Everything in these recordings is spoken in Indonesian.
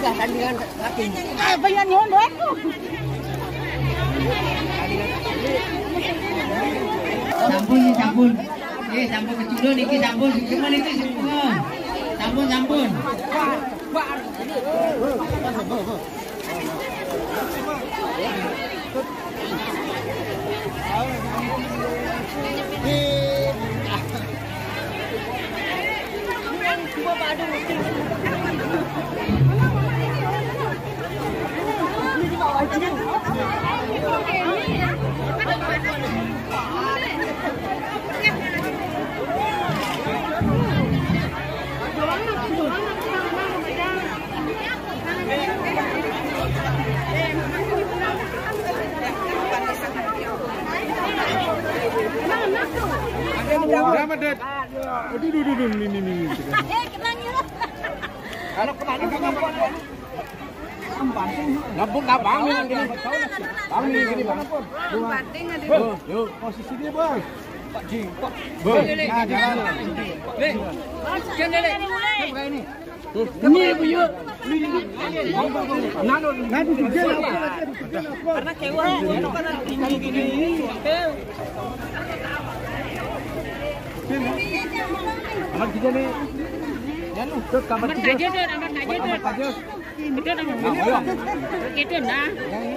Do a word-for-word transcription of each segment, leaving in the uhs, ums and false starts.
lah tandingan lagi. Eh, bayan nyono aku. Sampun sampun. Eh sampun keculo niki sampun cuma niki semua. Sampun sampun. Berapa, Dad? Aduh, aduh, aduh, ini, ini, ini. Kalau kenanya nggak ngampun, ngampun nggak bangun yang gini, bangun yang gini bang. Yuk, yuk, posisi dia bang. Pak Jing, Pak. Bang, nah jalan. Nih, jangan lele. Kayak ini. Ini ibu yuk. Nado, nado juga apa? Karena kewa, karena gini gini ini. Amat kita nih. Yan tuh kamar aja deh, amat aja deh. Itu nama itu nah.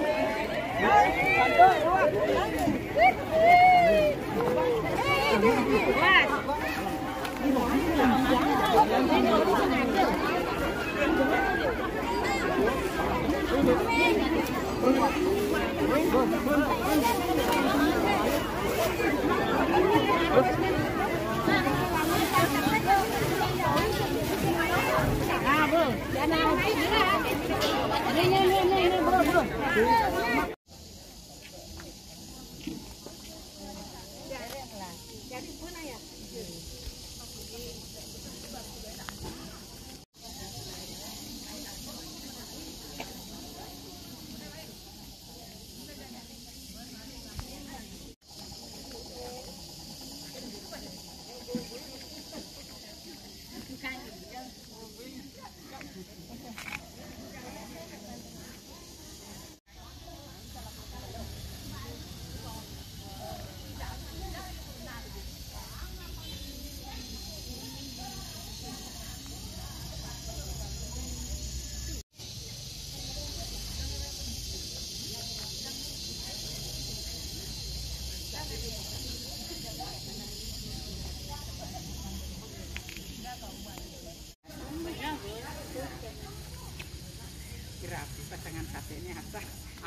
Gratis pasangan katanya asah.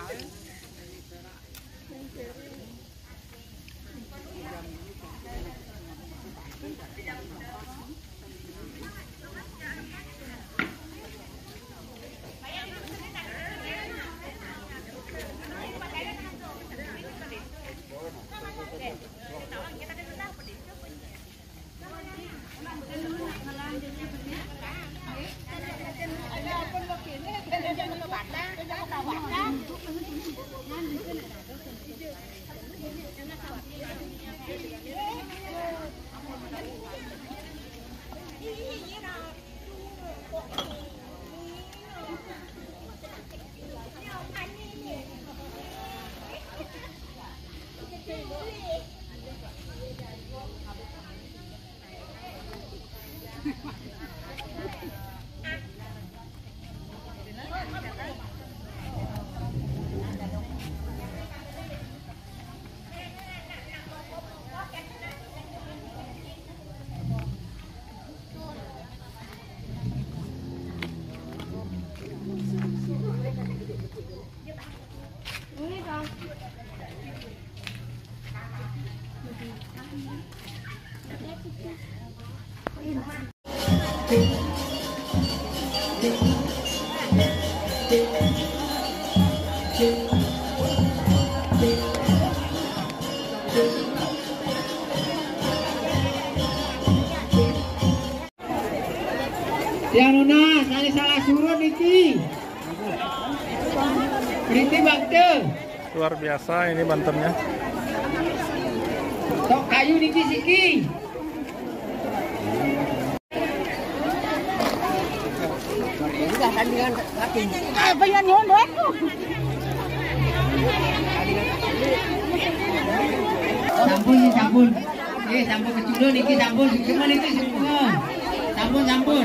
Ya Nona, saya salah suruh niki. Berhenti bakte. Luar biasa ini bantemnya. Tok kayu niki siki. Ini lah tandingan lagi. Ah, bayan yun, duet ko. Sampun ni sampun. Eh sampun keculun iki sampun cuma iki semua. Sampun sampun.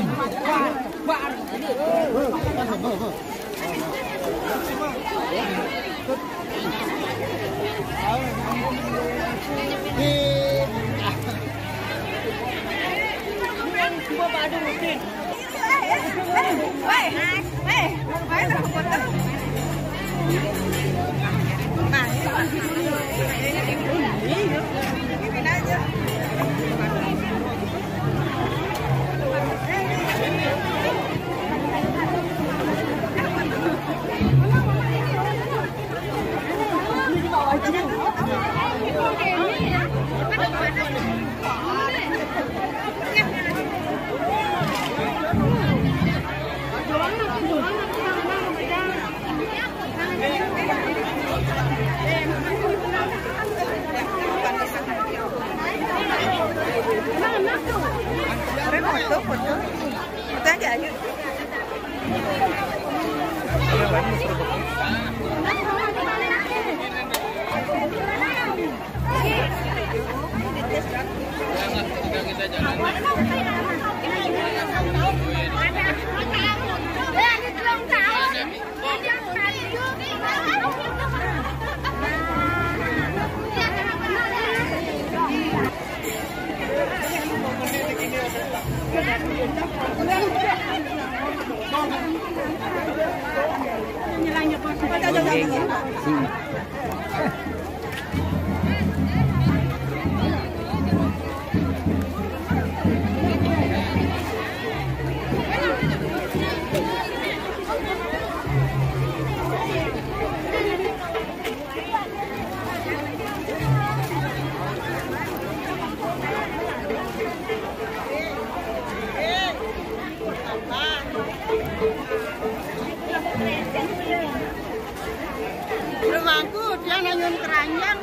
Rumahku dia nanyun keranjang.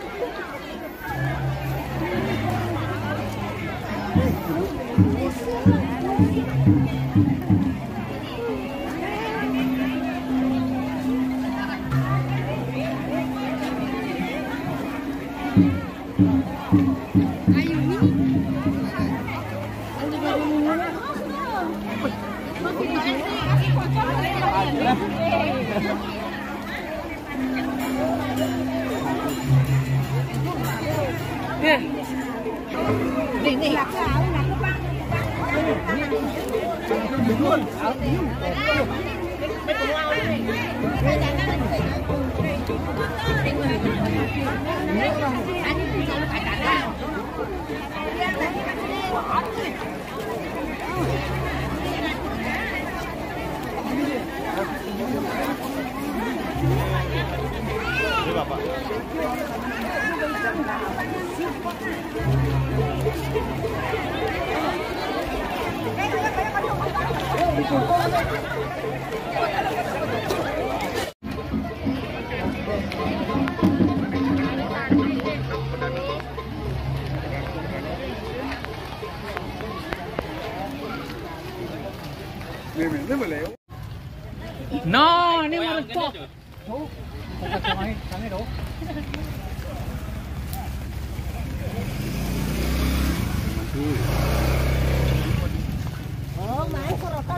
No, ini mau stop. Tuh, kita cobain, sana dong. Oh, main korotan.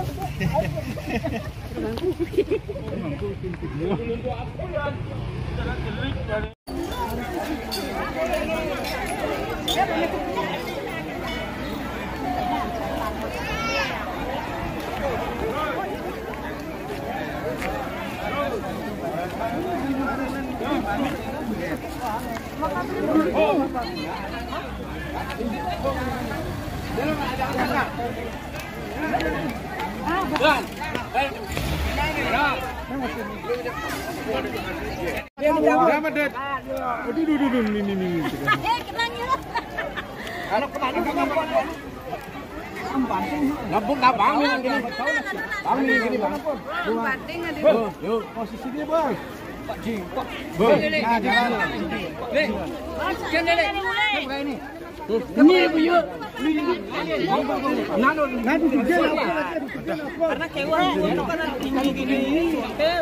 Ngapun tak bangun gini. Bangun gini bang. Yuk, posisi dia bang. Pak Jing, Pak. Bang, nah jalan. Nih, jangan lele. Kayak ini. Ini bu yuk. Nano, nanti dia. Karena kewan itu kan gini-gini ini.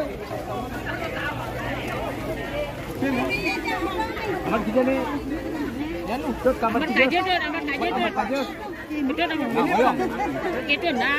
Amat juga nih. Ya lu, tuh kamar tiga. Amat aja deh, amat aja deh. Itu nama itu nah.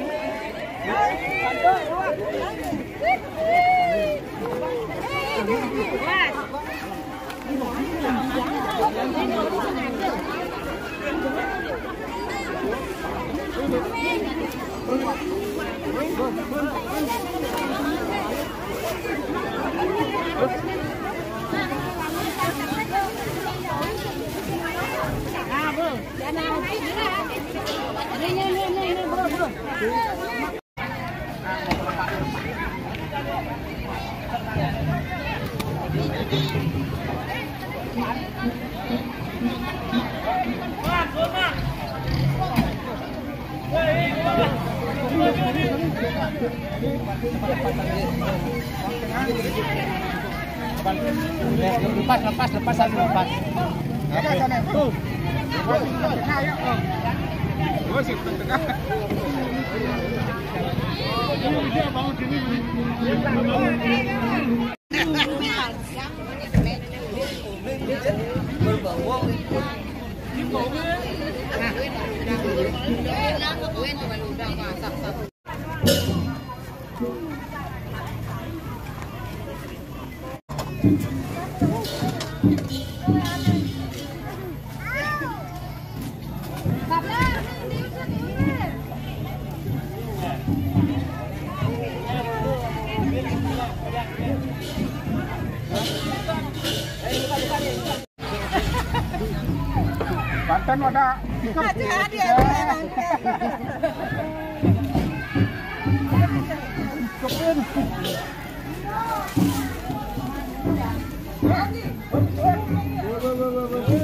Lepas, lepas, lepas, satu lepas. Banten ada. Hati-hati ya. Kepin.